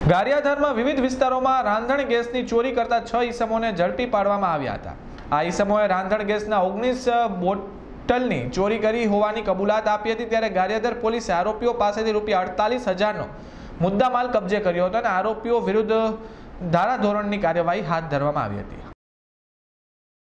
ગારિયાધારમાં વિવિધ વિસ્તારોમાં રાંધણ ગેસની ચોરી કરતા 6 ઈસમોને ઝડપી પાડવામાં આવ્યા હતા। આ ઈસમોએ રાંધણ ગેસના 19 બોટલની ચોરી કરી હોવાની કબૂલાત આપી હતી। ત્યારે ગારિયાધાર પોલીસે આરોપીઓ પાસેથી ₹48,000નો મુદ્દામાલ કબજે કર્યો હતો અને આરોપીઓ વિરુદ્ધ ધારાધોરણની કાર્યવાહી હાથ ધરવામાં આવી હતી।